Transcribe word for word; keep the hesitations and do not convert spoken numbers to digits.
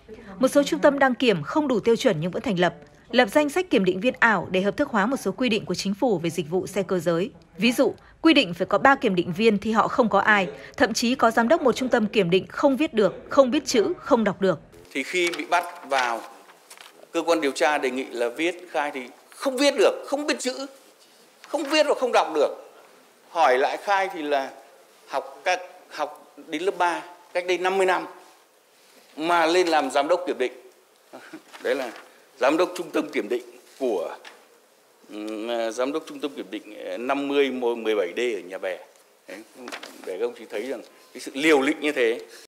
Một số trung tâm đăng kiểm không đủ tiêu chuẩn nhưng vẫn thành lập, lập danh sách kiểm định viên ảo để hợp thức hóa một số quy định của chính phủ về dịch vụ xe cơ giới. Ví dụ, quy định phải có ba kiểm định viên thì họ không có ai, thậm chí có giám đốc một trung tâm kiểm định không viết được, không biết chữ, không đọc được. Thì khi bị bắt vào, cơ quan điều tra đề nghị là viết khai thì không viết được, không biết chữ, không viết và không đọc được. Hỏi lại khai thì là học các học đến lớp ba, cách đây năm mươi năm mà lên làm giám đốc kiểm định. Đấy là giám đốc trung tâm kiểm định của giám đốc trung tâm kiểm định năm mươi mười bảy D ở Nhà Bè. Đấy, để các ông chỉ thấy rằng cái sự liều lĩnh như thế.